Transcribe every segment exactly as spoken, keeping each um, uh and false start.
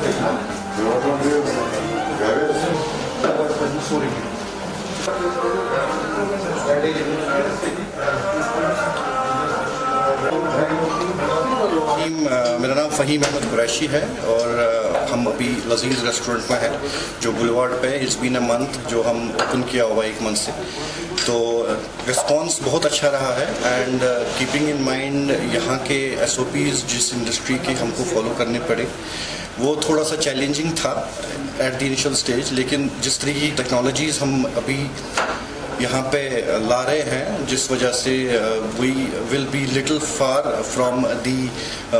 मेरा नाम फ़हीम अहमद कुरैशी है और हम अभी लजीज़ रेस्टोरेंट में हैं जो बुलवार्ड पे इट्स बीन अ मंथ जो हम ओपन किया हुआ एक मंथ से। तो रिस्पांस बहुत अच्छा रहा है एंड कीपिंग इन माइंड यहाँ के एस ओ पीज़ जिस इंडस्ट्री के हमको फॉलो करने पड़े वो थोड़ा सा चैलेंजिंग था एट द इनिशियल स्टेज, लेकिन जिस तरह की टेक्नोलॉजीज़ हम अभी यहाँ पे ला रहे हैं जिस वजह से we will be little far from the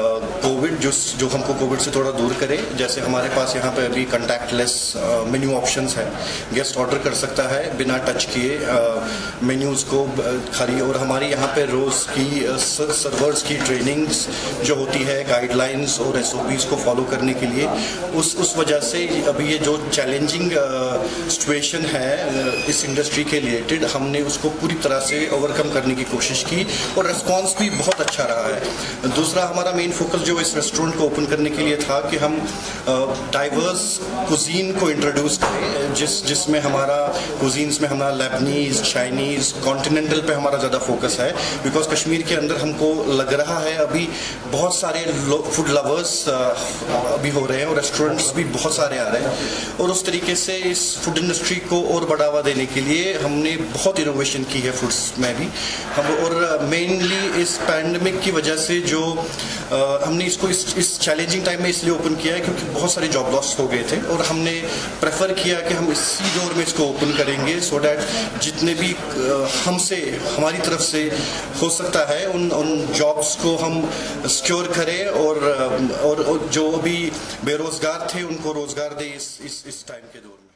COVID जो जो हमको कोविड से थोड़ा दूर करे। जैसे हमारे पास यहाँ पे अभी कंटैक्टलेस मेन्यू ऑप्शंस है, गेस्ट ऑर्डर कर सकता है बिना टच किए मेन्यूज़ को खाली। और हमारी यहाँ पे रोज़ की सर्वर्स की ट्रेनिंग्स जो होती है गाइडलाइंस और एस ओ पीज़ को फॉलो करने के लिए, उस उस वजह से अभी ये जो चैलेंजिंग सिचुएशन है इस इंडस्ट्री के लिए हमने उसको पूरी तरह से ओवरकम करने की कोशिश की और रिस्पांस भी बहुत अच्छा रहा है। दूसरा हमारा मेन फोकस जो इस रेस्टोरेंट को ओपन करने के लिए था कि हम डाइवर्स कुजीन को इंट्रोड्यूस करें, जिस जिसमें हमारा कुजीन्स में हमारा लेबनीज, चाइनीज़, कॉन्टिनेंटल पे हमारा ज़्यादा फोकस है। बिकॉज कश्मीर के अंदर हमको लग रहा है अभी बहुत सारे फूड लवर्स अभी हो रहे हैं और रेस्टोरेंट्स भी बहुत सारे आ रहे हैं और उस तरीके से इस फूड इंडस्ट्री को और बढ़ावा देने के लिए हमने बहुत इनोवेशन की है फूड्स में भी हम। और मेनली इस पैंडमिक की वजह से जो आ, हमने इसको इस, इस चैलेंजिंग टाइम में इसलिए ओपन किया है क्योंकि बहुत सारे जॉब लॉस हो गए थे और हमने प्रेफर किया कि हम इसी दौर में इसको ओपन करेंगे सो डैट जितने भी हमसे हमारी तरफ से हो सकता है उन उन जॉब्स को हम सिक्योर करें और, और, और जो अभी बेरोजगार थे उनको रोजगार दे इस इस, इस टाइम के दौर में।